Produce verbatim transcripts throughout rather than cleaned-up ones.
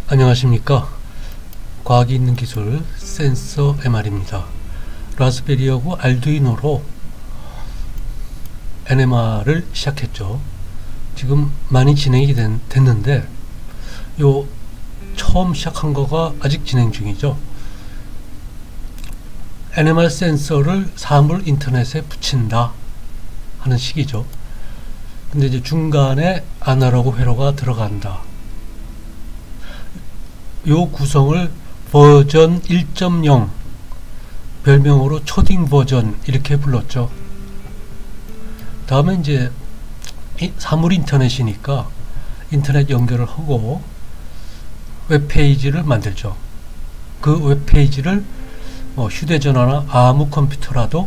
안녕하십니까. 과학이 있는 기술 센서 엠알입니다. 라즈베리하고 알두이노로 엔엠알을 시작했죠. 지금 많이 진행이 된, 됐는데 요 처음 시작한 거가 아직 진행 중이죠. 엔엠알 센서를 사물 인터넷에 붙인다 하는 식이죠. 근데 이제 중간에 아날로그 회로가 들어간다. 요 구성을 버전 일 점 영, 별명으로 초딩 버전 이렇게 불렀죠. 다음에 이제 사물 인터넷이니까 인터넷 연결을 하고 웹페이지를 만들죠. 그 웹페이지를 뭐 휴대전화나 아무 컴퓨터라도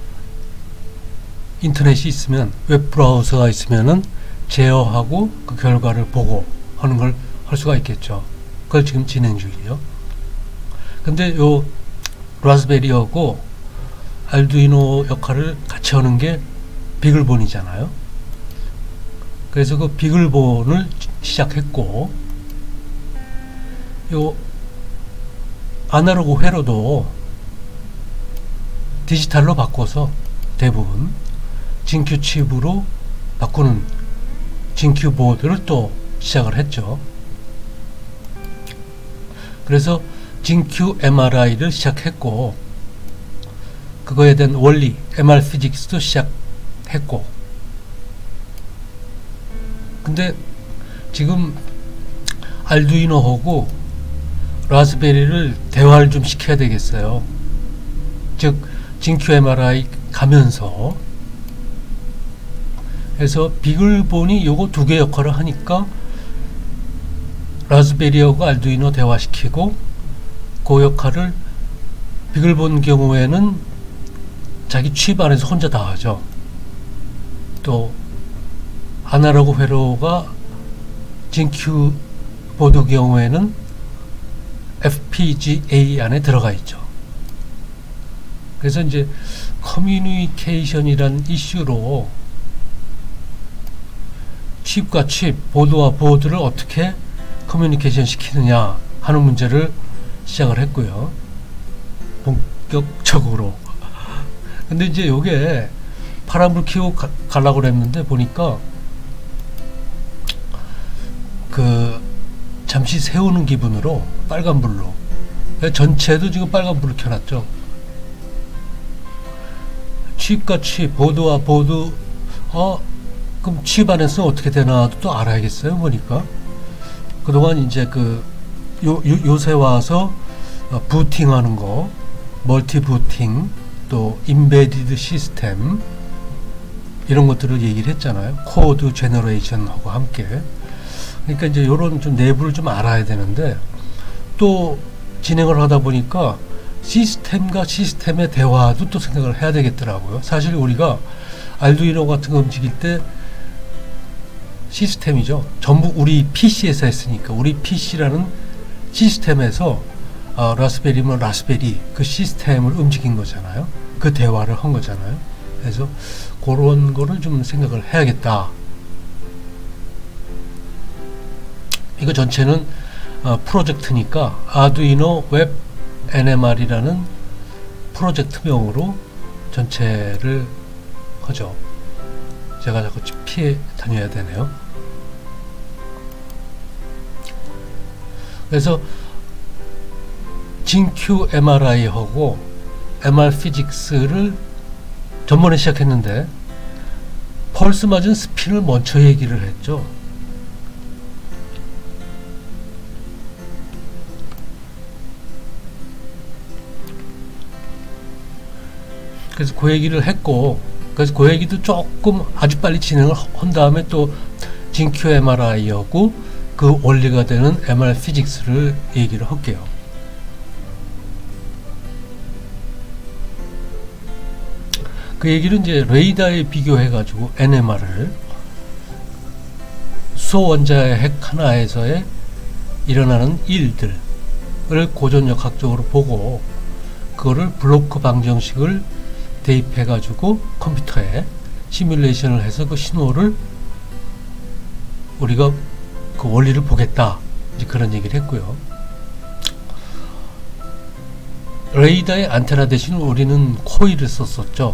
인터넷이 있으면, 웹브라우저가 있으면은 제어하고 그 결과를 보고 하는 걸 할 수가 있겠죠. 그걸 지금 진행 중이에요. 근데 요 라즈베리하고 알두이노 역할을 같이 하는 게 비글본이잖아요. 그래서 그 비글본을 시작했고, 요 아날로그 회로도 디지털로 바꿔서 대부분 진큐 칩으로 바꾸는 진큐 보드를 또 시작을 했죠. 그래서 진큐 엠알아이를 시작했고, 그거에 대한 원리 엠알 피직스도 시작했고, 근데 지금 알두이노하고 라즈베리를 대화를 좀 시켜야 되겠어요. 즉 진큐 엠알아이 가면서. 그래서 비글본이 요거 두 개 역할을 하니까 라즈베리하고 알두이노 대화시키고, 그 역할을 비글본 경우에는 자기 칩 안에서 혼자 다 하죠. 또 아날로그 회로가 진큐 보드 경우에는 에프피지에이 안에 들어가 있죠. 그래서 이제 커뮤니케이션이란 이슈로 칩과 칩, 보드와 보드를 어떻게 커뮤니케이션 시키느냐 하는 문제를 시작을 했고요. 본격적으로. 근데 이제 요게 파란불 켜고 가, 가려고 그랬는데 보니까 그 잠시 세우는 기분으로 빨간불로, 전체도 지금 빨간불을 켜놨죠. 칩과 칩, 보드와 보드, 어 그럼 칩 안에서 어떻게 되나도 또 알아야겠어요. 보니까 그동안 이제 그 요, 요, 요새 와서 어, 부팅 하는 거, 멀티 부팅, 또 인베디드 시스템, 이런 것들을 얘기를 했잖아요. 코드 제너레이션하고 함께. 그러니까 이제 요런 좀 내부를 좀 알아야 되는데, 또 진행을 하다 보니까 시스템과 시스템의 대화도 또 생각을 해야 되겠더라고요. 사실 우리가 알두이노 같은 거 움직일 때 시스템이죠. 전부 우리 피시에서 했으니까 우리 피시라는 시스템에서 어, 라즈베리면 라즈베리 그 시스템을 움직인 거잖아요. 그 대화를 한 거잖아요. 그래서 그런 거를 좀 생각을 해야겠다. 이거 전체는 어, 프로젝트니까 아두이노 웹 엔엠알이라는 프로젝트명으로 전체를 하죠. 제가 자꾸 피해 다녀야 되네요. 그래서 진큐 엠알아이하고 엠알 피직스를 전번에 시작했는데 펄스 맞은 스핀을 먼저 얘기를 했죠. 그래서 그 얘기를 했고, 그래서 그 얘기도 조금 아주 빨리 진행을 한 다음에 또 진큐 엠알아이하고 그 원리가 되는 엠알 피직스를 얘기를 할게요. 그 얘기는 이제 레이더에 비교해 가지고 엔엠알을 수소원자의 핵 하나에서의 일어나는 일들을 고전역학적으로 보고, 그거를 블로크 방정식을 대입해 가지고 컴퓨터에 시뮬레이션을 해서 그 신호를 우리가 그 원리를 보겠다 이제 그런 얘기를 했고요. 레이더의 안테나 대신 우리는 코일을 썼었죠.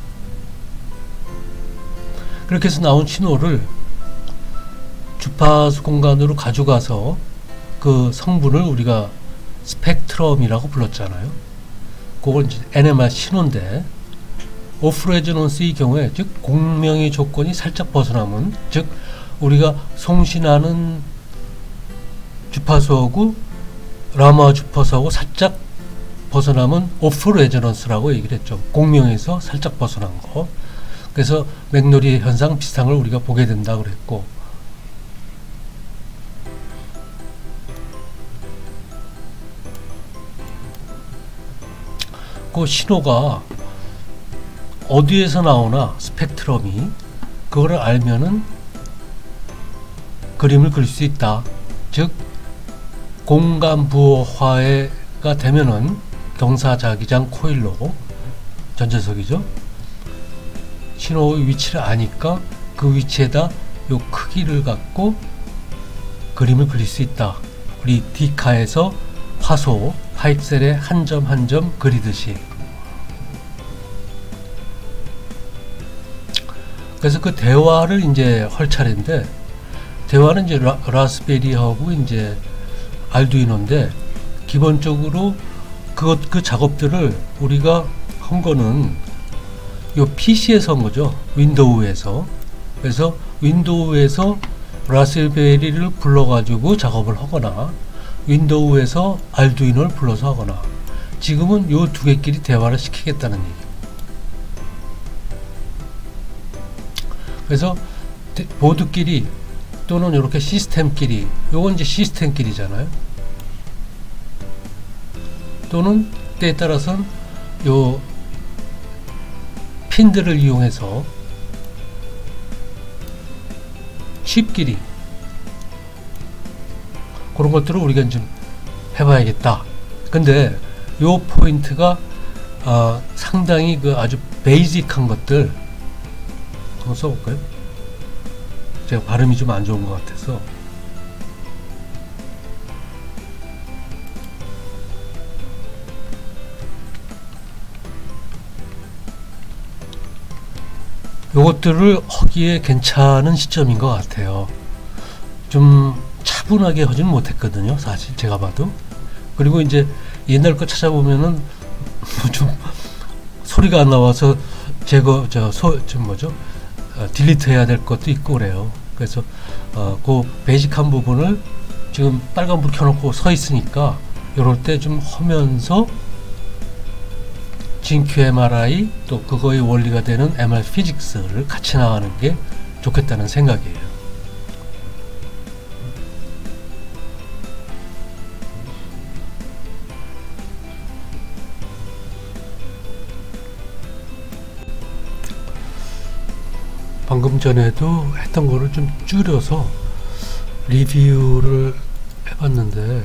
그렇게 해서 나온 신호를 주파수 공간으로 가져가서 그 성분을 우리가 스펙트럼이라고 불렀잖아요. 그걸 이제 엔엠알 신호인데, 오프 레저넌스의 경우에, 즉 공명의 조건이 살짝 벗어나면, 즉 우리가 송신하는 주파수하고 라마 주파수하고 살짝 벗어나면 오프 레저넌스라고 얘기를 했죠. 공명에서 살짝 벗어난 거. 그래서 맥노리 현상 비슷한 걸 우리가 보게 된다 그랬고, 그 신호가 어디에서 나오나 스펙트럼이 그거를 알면은 그림을 그릴 수 있다. 즉 공간 부호화가 되면은 경사자기장 코일로, 전자석이죠, 신호의 위치를 아니까 그 위치에다 요 크기를 갖고 그림을 그릴 수 있다. 우리 디카에서 화소 파익셀에 한 점 한 점 그리듯이. 그래서 그 대화를 이제 할 차례인데, 대화는 이제 라, 라스베리하고 이제 알두이노인데, 기본적으로 그것 그 작업들을 우리가 한 거는 요 피시에서 한 거죠. 윈도우에서. 그래서 윈도우에서 라스베리를 불러가지고 작업을 하거나, 윈도우에서 알두이노를 불러서 하거나, 지금은 요 두 개끼리 대화를 시키겠다는 얘기예요. 그래서 보드끼리 또는 이렇게 시스템끼리, 요건 이제 시스템끼리잖아요. 또는 때에 따라서는 요 핀들을 이용해서 칩끼리, 그런 것들을 우리가 좀 해봐야겠다. 근데 요 포인트가 어, 상당히 그 아주 베이직한 것들 한번 써볼까요? 제가 발음이 좀 안 좋은 것 같아서. 요것들을 하기에 괜찮은 시점인 것 같아요. 좀 차분하게 하지는 못했거든요, 사실 제가 봐도. 그리고 이제 옛날 거 찾아보면은 좀 소리가 안 나와서 제거 저소 좀 뭐죠 어, 딜리트 해야 될 것도 있고 그래요. 그래서 어, 그 베이직한 부분을 지금 빨간불 켜놓고 서 있으니까 요럴 때 좀 하면서 진큐 엠알아이 또 그거의 원리가 되는 엠알 피직스를 같이 나가는 게 좋겠다는 생각이에요. 방금 전에도 했던 거를 좀 줄여서 리뷰를 해봤는데,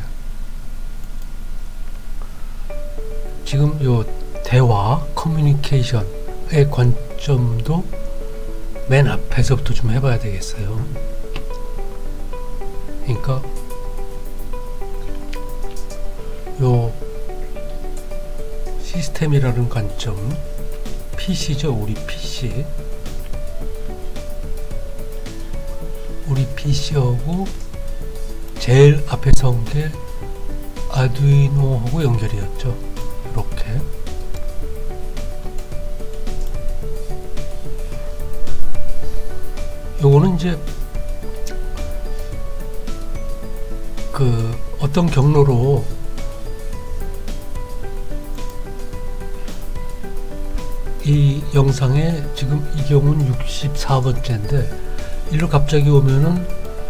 지금 요 대화, 커뮤니케이션의 관점도 맨 앞에서부터 좀 해봐야 되겠어요. 그러니까 요 시스템이라는 관점, 피시죠, 우리 피시. 우리 피시하고 제일 앞에서 온 게 아두이노하고 연결이었죠. 이렇게. 요거는 이제 그 어떤 경로로 이 영상에 지금 이 경우는 육십사 번째인데 일로 갑자기 오면은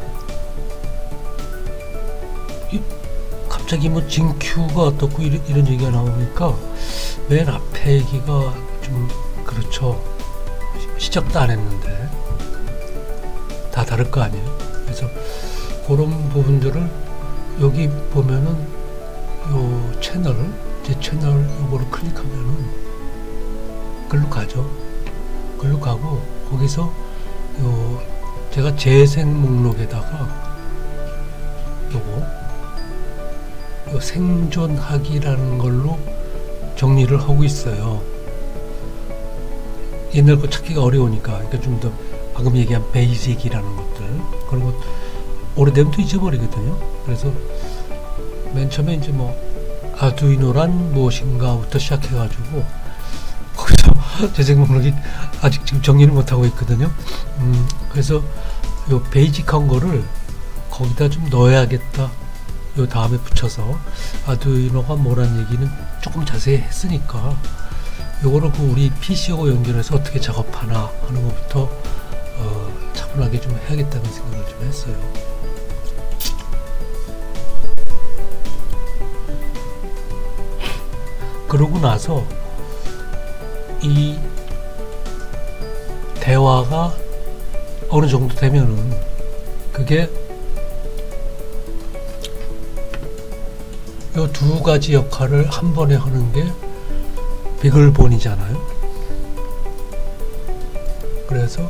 이, 갑자기 뭐 진큐가 어떻고 이런, 이런 얘기가 나오니까 맨 앞에 얘기가 좀 그렇죠. 시작도 안 했는데 다 다를 거 아니에요. 그래서 그런 부분들을 여기 보면은 요 채널, 제 채널 요거를 클릭하면은 글로 가죠. 글로 가고 거기서 요 제가 재생 목록에다가 요거 요 생존하기라는 걸로 정리를 하고 있어요. 옛날 거 찾기가 어려우니까. 그러니까 좀 더 방금 얘기한 베이직이라는 것들 그런 것 오래되면 또 잊어버리거든요. 그래서 맨 처음에 이제 뭐 아두이노란 무엇인가부터 시작해가지고 거기서 재생 목록이 아직 지금 정리를 못하고 있거든요. 음, 그래서 요 베이직한 거를 거기다 좀 넣어야겠다. 요 다음에 붙여서 아두이노가 뭐란 얘기는 조금 자세히 했으니까 요거를 그 우리 피씨하고 연결해서 어떻게 작업하나 하는 것부터 어, 차분하게 좀 해야겠다는 생각을 좀 했어요. 그러고 나서 이 대화가 어느 정도 되면은 그게 요 두 가지 역할을 한 번에 하는 게 비글본이잖아요. 그래서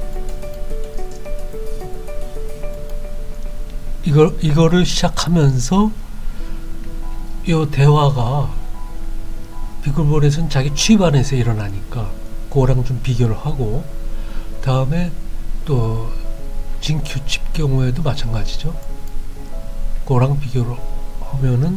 이걸 이거를 시작하면서 요 대화가 비글본에서는 자기 취입 안에서 일어나니까 그거랑 좀 비교를 하고 다음에 또 진큐 칩 경우에도 마찬가지죠. 그거랑 비교를 하면은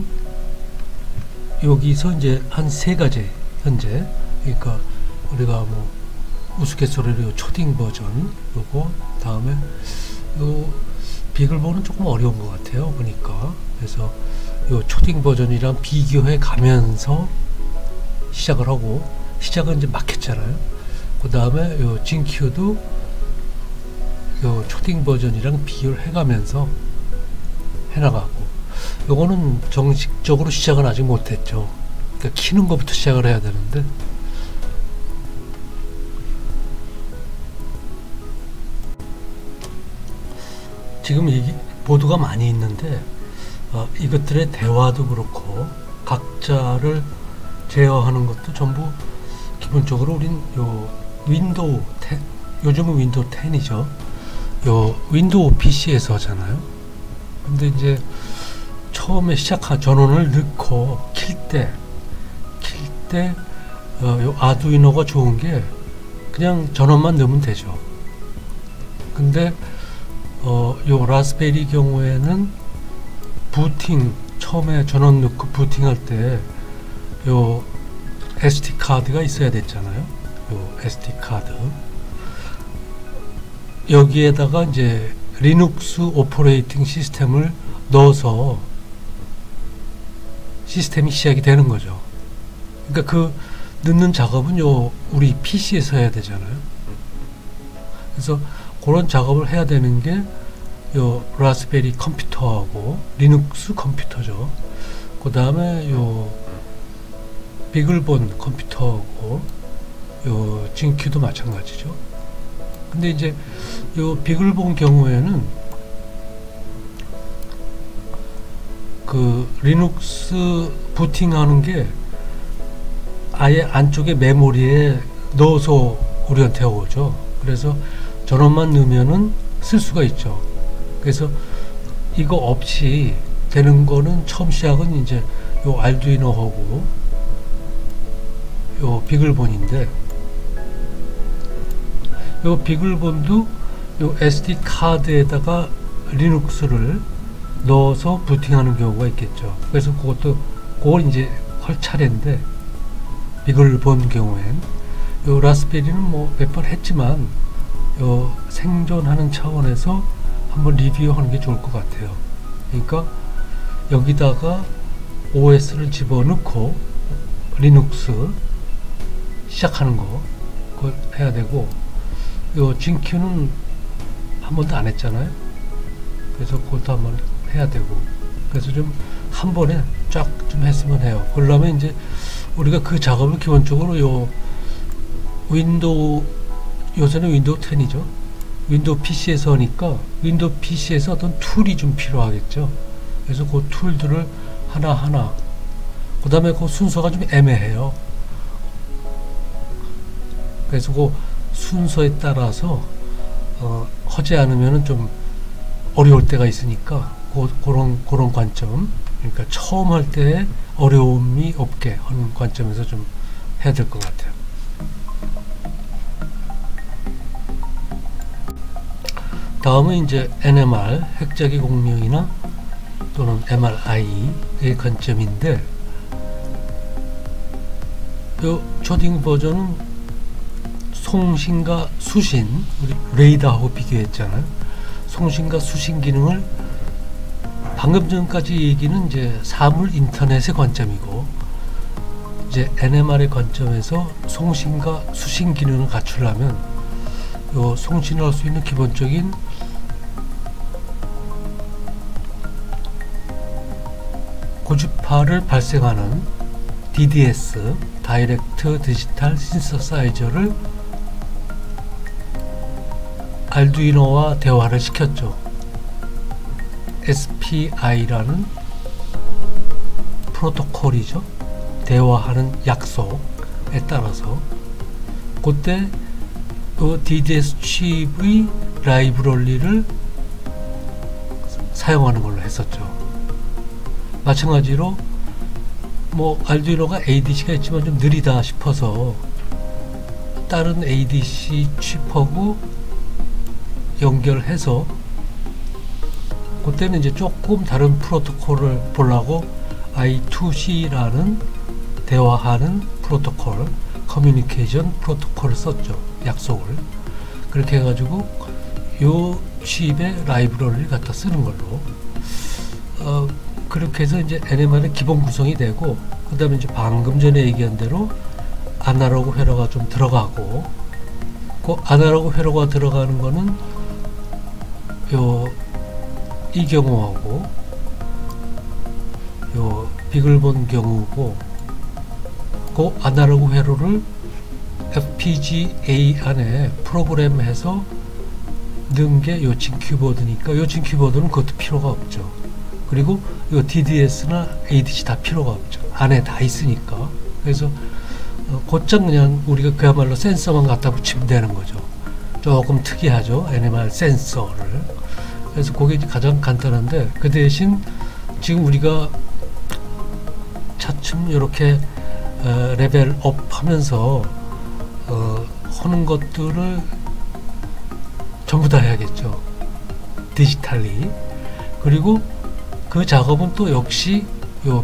여기서 이제 한 세 가지 현재 그러니까 우리가 뭐 우스갯소리로 초딩 버전 요거 다음에 요 비글본은 조금 어려운 것 같아요 보니까. 그래서 요 초딩 버전이랑 비교해 가면서 시작을 하고 시작은 이제 막혔잖아요. 그 다음에 요 진큐도 요 초딩 버전이랑 비교를 해가면서 해나가고 요거는 정식적으로 시작은 아직 못했죠. 그러니까 키는 것부터 시작을 해야 되는데 지금 이 보드가 많이 있는데 어, 이것들의 대화도 그렇고 각자를 제어하는 것도 전부 기본적으로 우린 요 윈도우 텐, 요즘은 윈도우 텐이죠. 요 윈도우 피씨에서 하잖아요. 근데 이제 처음에 시작한 전원을 넣고 킬 때, 킬 때, 어, 요 아두이노가 좋은 게 그냥 전원만 넣으면 되죠. 근데 어, 요 라스베리 경우에는 부팅 처음에 전원 넣고 부팅할 때 요 에스디 카드가 있어야 됐잖아요. 요 에스디 카드 여기에다가 이제 리눅스 오퍼레이팅 시스템을 넣어서 시스템이 시작이 되는 거죠. 그러니까 그 넣는 작업은 요 우리 피씨에서 해야 되잖아요. 그래서 그런 작업을 해야 되는 게 요 라스베리 컴퓨터하고 리눅스 컴퓨터죠. 그 다음에 요 비글본 컴퓨터하고 요 진큐도 마찬가지죠. 근데 이제 요 비글본 경우에는 그 리눅스 부팅하는 게 아예 안쪽에 메모리에 넣어서 우리한테 오죠. 그래서 전원만 넣으면은 쓸 수가 있죠. 그래서 이거 없이 되는 거는 처음 시작은 이제 요 알두이노하고 요 비글본인데 요 비글본도 요 에스디 카드에다가 리눅스를 넣어서 부팅하는 경우가 있겠죠. 그래서 그것도 그걸 이제 할 차례인데 비글본 경우엔 요 라스베리는 뭐 몇 번 했지만 요 생존하는 차원에서 한번 리뷰하는 게 좋을 것 같아요. 그러니까 여기다가 오에스를 집어넣고 리눅스 시작하는 거 그거 해야 되고 요 진큐는 한 번도 안 했잖아요. 그래서 그것도 한번 해야 되고 그래서 좀 한 번에 쫙 좀 했으면 해요. 그러려면 이제 우리가 그 작업을 기본적으로 요 윈도우 요새는 윈도우 텐이죠. 윈도우 피씨에서 하니까 윈도우 피씨에서 어떤 툴이 좀 필요하겠죠. 그래서 그 툴들을 하나하나 그 다음에 그 순서가 좀 애매해요. 그래서 그 순서에 따라서 어, 하지 않으면 좀 어려울 때가 있으니까 고, 그런 그런 관점, 그러니까 처음 할 때 어려움이 없게 하는 관점에서 좀 해야 될 것 같아요. 다음은 이제 엔엠알 핵자기 공명이나 또는 엠알아이의 관점인데, 요 초딩 버전은 송신과 수신, 우리 레이더하고 비교했잖아요. 송신과 수신 기능을 방금 전까지 얘기는 이제 사물 인터넷의 관점이고, 이제 엔엠알의 관점에서 송신과 수신 기능을 갖추려면 요 송신을 할 수 있는 기본적인 고주파를 발생하는 디디에스, 다이렉트 디지털 신서사이저를 알두이노와 대화를 시켰죠. 에스피아이라는 프로토콜이죠. 대화하는 약속에 따라서 그때 그 디디에스 칩의 라이브러리를 사용하는 걸로 했었죠. 마찬가지로 뭐 알두이노가 에이디씨가 있지만 좀 느리다 싶어서 다른 에이디씨 칩하고 연결해서, 그때는 이제 조금 다른 프로토콜을 보려고 아이 투 씨라는 대화하는 프로토콜, 커뮤니케이션 프로토콜을 썼죠. 약속을. 그렇게 해가지고 요 칩의 라이브러리를 갖다 쓰는 걸로, 어, 그렇게 해서 이제 엔엠알의 기본 구성이 되고, 그 다음에 이제 방금 전에 얘기한 대로 아날로그 회로가 좀 들어가고, 그 아날로그 회로가 들어가는 거는 요 이 경우하고 요 비글본 경우고, 그 아날로그 회로를 에프피지에이 안에 프로그램해서 넣은 게 요친 키보드니까 요친 키보드는 그것도 필요가 없죠. 그리고 요 디디에스나 에이디씨 다 필요가 없죠. 안에 다 있으니까. 그래서 어, 곧장 그냥 우리가 그야말로 센서만 갖다 붙이면 되는 거죠. 조금 특이하죠. 엔엠알 센서를. 그래서 그게 가장 간단한데, 그 대신 지금 우리가 차츰 이렇게 어, 레벨업 하면서 어, 하는 것들을 전부 다 해야겠죠. 디지털리. 그리고 그 작업은 또 역시 요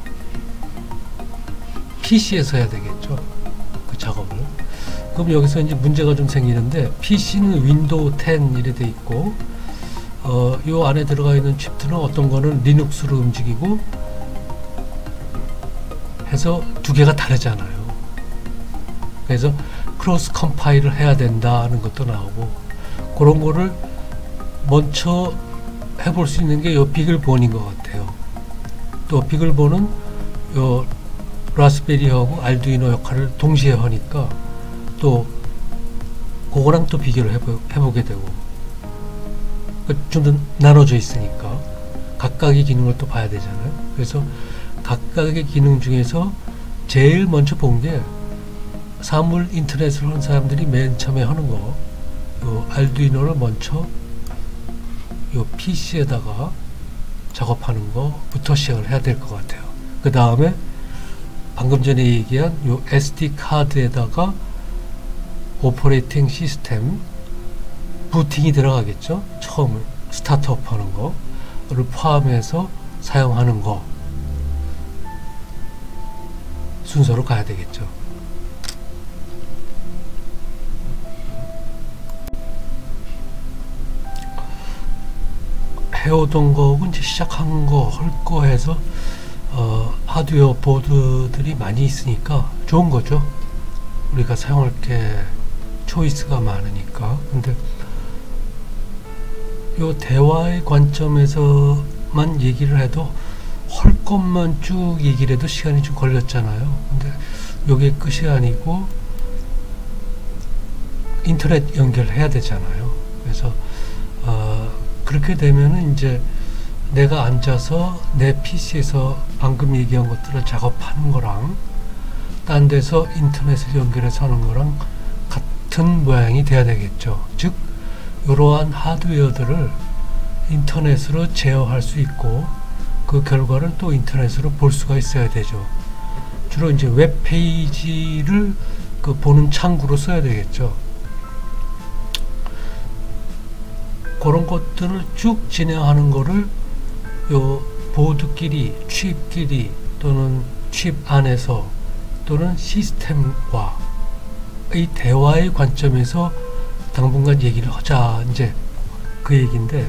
피씨에서 해야 되겠죠. 그 작업을. 그럼 여기서 이제 문제가 좀 생기는데, 피씨는 윈도우 텐 이래 돼 있고, 어, 요 안에 들어가 있는 칩들은 어떤 거는 리눅스로 움직이고 해서 두 개가 다르잖아요. 그래서 크로스 컴파일을 해야 된다는 것도 나오고, 그런 거를 먼저 해볼 수 있는 게 요 비글본인 것 같아요. 또 비글본은 요 라스베리하고 알두이노 역할을 동시에 하니까 또 그거랑 또 비교를 해보, 해보게 되고, 좀 더 나눠져 있으니까 각각의 기능을 또 봐야 되잖아요. 그래서 각각의 기능 중에서 제일 먼저 본 게 사물 인터넷을 하는 사람들이 맨 처음에 하는 거, 요 알두이노를 먼저 요 피씨에다가 작업하는 거부터 시작을 해야 될 것 같아요. 그 다음에 방금 전에 얘기한 요 에스디 카드에다가 오퍼레이팅 시스템 부팅이 들어가겠죠. 처음 스타트업 하는 거를 포함해서 사용하는 거 순서로 가야 되겠죠. 해오던 거고 이제 시작한 거 할 거 해서 어, 하드웨어 보드들이 많이 있으니까 좋은 거죠. 우리가 사용할 게 초이스가 많으니까. 근데 요 대화의 관점에서만 얘기를 해도 할 것만 쭉 얘기를 해도 시간이 좀 걸렸잖아요. 근데 요게 끝이 아니고 인터넷 연결해야 되잖아요. 그래서 어, 그렇게 되면은 이제 내가 앉아서 내 피씨에서 방금 얘기한 것들을 작업하는 거랑 딴 데서 인터넷을 연결해서 하는 거랑 같은 모양이 돼야 되겠죠. 즉 이러한 하드웨어들을 인터넷으로 제어할 수 있고 그 결과를 또 인터넷으로 볼 수가 있어야 되죠. 주로 이제 웹페이지를 그 보는 창구로 써야 되겠죠. 그런 것들을 쭉 진행하는 거를 요 보드끼리, 칩끼리 또는 칩 안에서 또는 시스템과의 대화의 관점에서 당분간 얘기를 하자, 이제 그 얘기인데,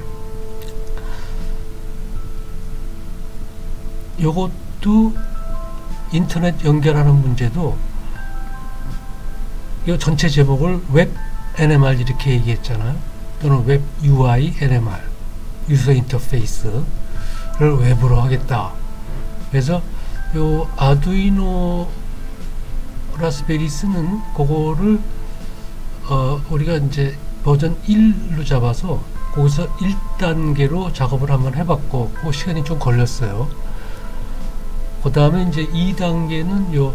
요것도 인터넷 연결하는 문제도 이 전체 제목을 웹 엔엠알 이렇게 얘기했잖아요. 또는 웹 유아이 엔엠알, 유저 인터페이스를 웹으로 하겠다. 그래서 요 아두이노 라스베리스는 그거를 어 우리가 이제 버전 일로 잡아서 거기서 일 단계로 작업을 한번 해봤고 그 시간이 좀 걸렸어요. 그 다음에 이제 이 단계는 요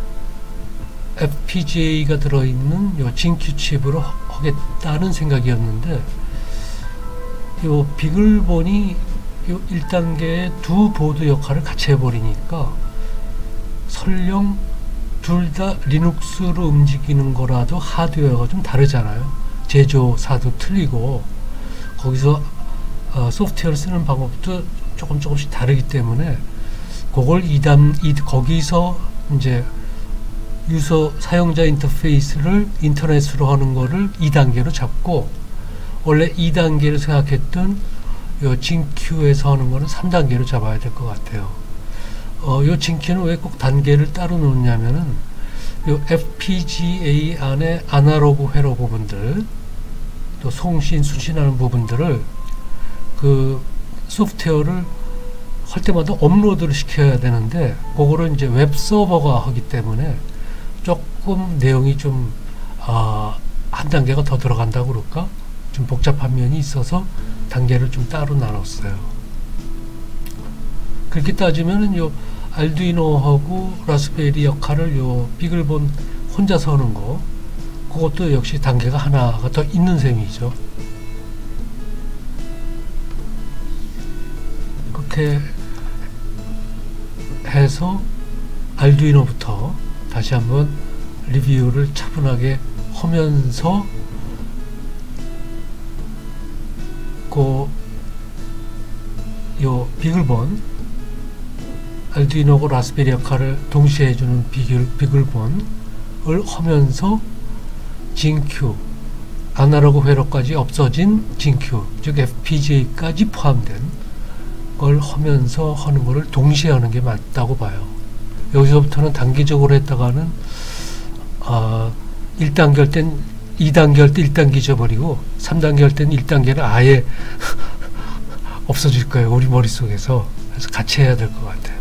에프피지에이가 들어있는 요 진큐 칩으로 하겠다는 생각이었는데, 요 비글본이 요 일 단계의 두 보드 역할을 같이 해버리니까 설령 둘 다 리눅스로 움직이는 거라도 하드웨어가 좀 다르잖아요. 제조사도 틀리고 거기서 어, 소프트웨어를 쓰는 방법도 조금 조금씩 다르기 때문에 그걸 이단 이 거기서 이제 유저 사용자 인터페이스를 인터넷으로 하는 거를 이 단계로 잡고, 원래 이 단계를 생각했던 요 진큐에서 하는 거는 삼 단계로 잡아야 될 것 같아요. 어, 요 진큐는 왜 꼭 단계를 따로 놓냐면은 요 에프피지에이 안에 아날로그 회로 부분들 또 송신 수신하는 부분들을 그 소프트웨어를 할 때마다 업로드를 시켜야 되는데, 그거를 이제 웹 서버가 하기 때문에 조금 내용이 좀, 아, 한 단계가 더 들어간다고 그럴까? 좀 복잡한 면이 있어서 단계를 좀 따로 나눴어요. 그렇게 따지면은 요 알두이노하고 라스베리 역할을 요 비글본 혼자서 하는 거, 그것도 역시 단계가 하나가 더 있는 셈이죠. 그렇게 해서 알두이노부터 다시 한번 리뷰를 차분하게 하면서 그 요 비글본 알두이노하고 라스베리 역할을 동시에 해주는 비글, 비글본을 하면서 진큐 아날로그 회로까지 없어진 진큐, 즉 에프피지에이까지 포함된 걸 하면서 하는 거를 동시에 하는 게 맞다고 봐요. 여기서부터는 단기적으로 했다가는 아, 일 단계 할 땐 이 단계 할 때 일 단계 잊어버리고 삼 단계 할 때는 일 단계를 아예 없어질 거예요, 우리 머릿속에서. 그래서 같이 해야 될 것 같아요.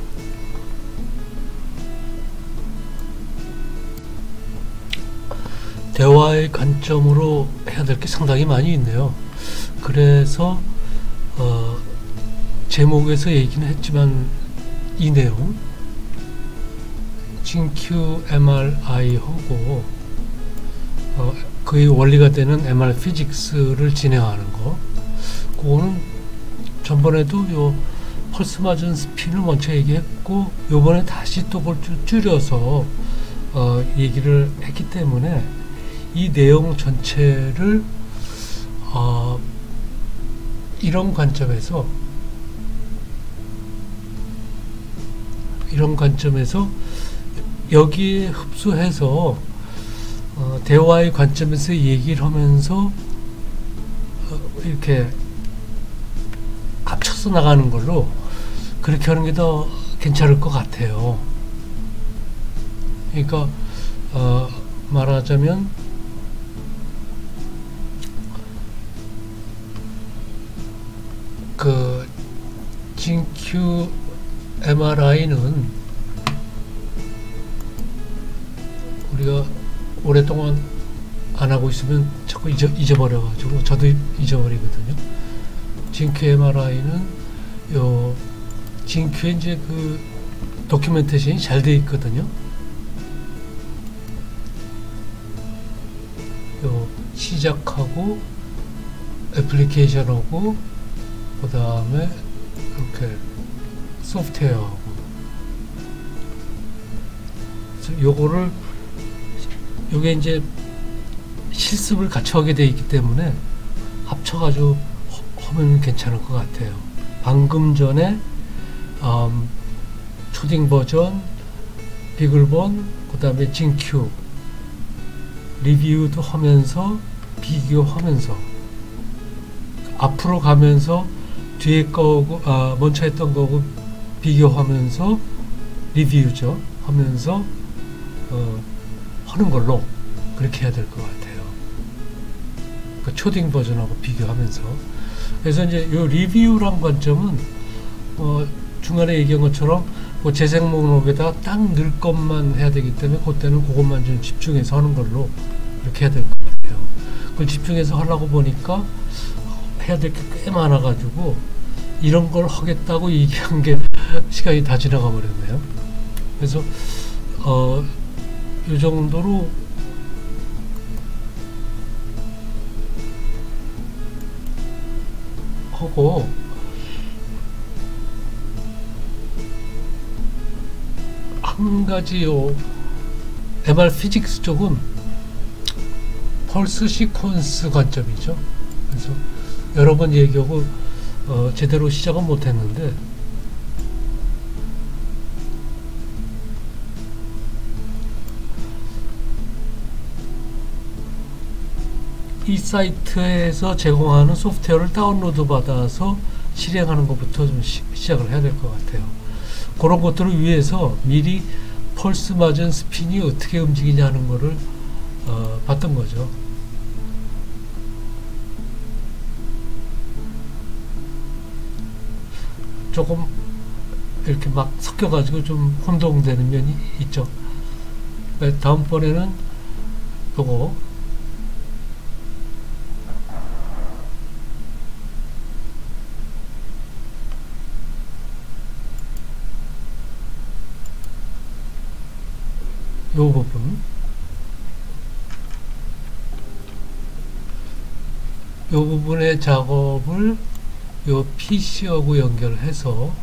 대화의 관점으로 해야 될 게 상당히 많이 있네요. 그래서 어, 제목에서 얘기는 했지만 이 내용 진큐 엠알아이하고 어, 그의 원리가 되는 엠알 피직스를 진행하는 거, 그거는 전번에도 요 펄스 맞은 스핀을 먼저 얘기했고 요번에 다시 또 그걸 줄여서 어, 얘기를 했기 때문에 이 내용 전체를 어, 이런 관점에서 이런 관점에서 여기에 흡수해서 어, 대화의 관점에서 얘기를 하면서 어, 이렇게 합쳐서 나가는 걸로 그렇게 하는 게 더 괜찮을 것 같아요. 그러니까 어, 말하자면 그 진큐 엠알아이는 우리가 오랫동안 안 하고 있으면 자꾸 잊어, 잊어버려가지고 저도 잊어버리거든요. 진큐 엠알아이는 요 진큐에 이제 그 도큐멘테이션이 잘 되어 있거든요. 요 시작하고 애플리케이션하고 그 다음에 이렇게 소프트웨어하고, 요거를 요게 이제 실습을 같이 하게 돼 있기 때문에 합쳐가지고 하면 괜찮을 것 같아요. 방금 전에 음, 초딩 버전, 비글본, 그 다음에 진큐 리뷰도 하면서 비교하면서 앞으로 가면서 뒤에 거고 아, 먼저 했던 거고 비교하면서 리뷰죠 하면서 어, 하는 걸로 그렇게 해야 될 것 같아요. 그 초딩 버전하고 비교하면서. 그래서 이제 요 리뷰란 관점은 어, 중간에 얘기한 것처럼 그 재생 목록에다가 딱 넣을 것만 해야 되기 때문에 그때는 그것만 좀 집중해서 하는 걸로 이렇게 해야 될 것 같아요. 그걸 집중해서 하려고 보니까 해야 될 게 꽤 많아가지고 이런 걸 하겠다고 얘기한 게 시간이 다 지나가 버렸네요. 그래서 어, 이 정도로 하고 한 가지 요 엠알 피직스 쪽은 펄스 시퀀스 관점이죠. 그래서 여러 번 얘기하고 어, 제대로 시작은 못했는데 이 사이트에서 제공하는 소프트웨어를 다운로드 받아서 실행하는 것부터 좀 시, 시작을 해야 될 것 같아요. 그런 것들을 위해서 미리 펄스 맞은 스핀이 어떻게 움직이냐 하는 거를 어, 봤던 거죠. 조금 이렇게 막 섞여가지고 좀 혼동되는 면이 있죠. 다음번에는 요거 요 부분 요 부분의 작업을 요 피씨하고 연결해서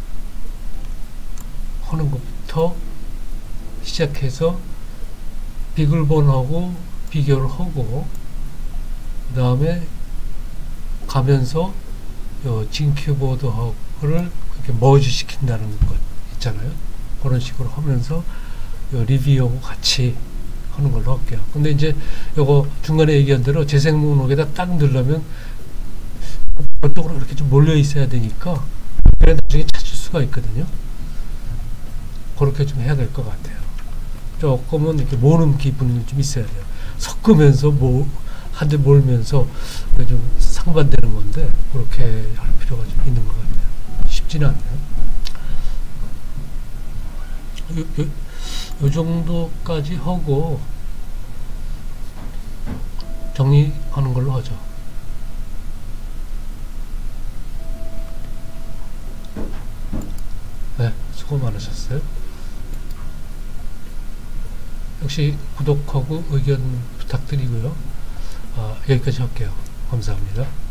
하는 것부터 시작해서 비글본하고 비교를 하고 그 다음에 가면서 요 진큐보드하고를 이렇게 머지 시킨다는 것 있잖아요. 그런 식으로 하면서 요 리뷰하고 같이 하는 걸로 할게요. 근데 이제 요거 중간에 얘기한 대로 재생 목록에다 딱 넣으려면 저쪽으로 이렇게 좀 몰려 있어야 되니까 그래 나중에 찾을 수가 있거든요. 그렇게 좀 해야 될 것 같아요. 조금은 이렇게 모는 기분이 좀 있어야 돼요. 섞으면서 뭐 한 대 몰면서 좀 상반되는 건데 그렇게 할 필요가 좀 있는 것 같아요. 쉽지는 않네요. 요, 요, 요 정도까지 하고 정리하는 걸로 하죠. 네, 수고 많으셨어요. 역시 구독하고 의견 부탁드리고요. 아, 여기까지 할게요. 감사합니다.